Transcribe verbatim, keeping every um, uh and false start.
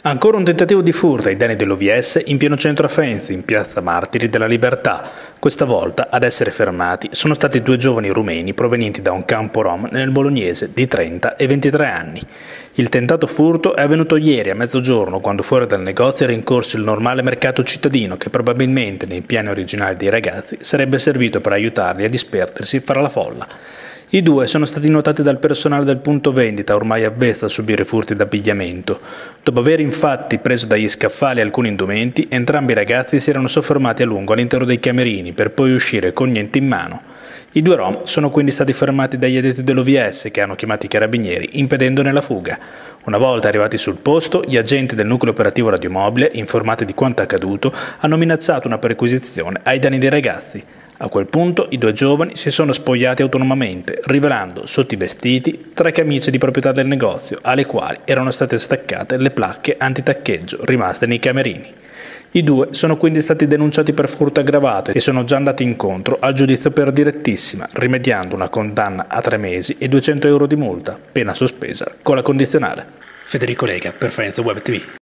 Ancora un tentativo di furto ai danni dell'O V S in pieno centro a Faenza, in piazza Martiri della Libertà. Questa volta ad essere fermati sono stati due giovani rumeni provenienti da un campo rom nel Bolognese di trenta e ventitré anni. Il tentato furto è avvenuto ieri a mezzogiorno, quando fuori dal negozio era in corso il normale mercato cittadino che probabilmente nei piani originali dei ragazzi sarebbe servito per aiutarli a disperdersi fra la folla. I due sono stati notati dal personale del punto vendita, ormai avvezzo a subire furti d'abbigliamento. Dopo aver infatti preso dagli scaffali alcuni indumenti, entrambi i ragazzi si erano soffermati a lungo all'interno dei camerini per poi uscire con niente in mano. I due rom sono quindi stati fermati dagli addetti dell'O V S che hanno chiamato i carabinieri impedendone la fuga. Una volta arrivati sul posto, gli agenti del nucleo operativo radiomobile, informati di quanto accaduto, hanno minacciato una perquisizione ai danni dei ragazzi. A quel punto i due giovani si sono spogliati autonomamente, rivelando sotto i vestiti tre camicie di proprietà del negozio, alle quali erano state staccate le placche antitaccheggio rimaste nei camerini. I due sono quindi stati denunciati per furto aggravato e sono già andati incontro al giudizio per direttissima, rimediando una condanna a tre mesi e duecento euro di multa, pena sospesa con la condizionale. Federico Lega per Faenza Web T V.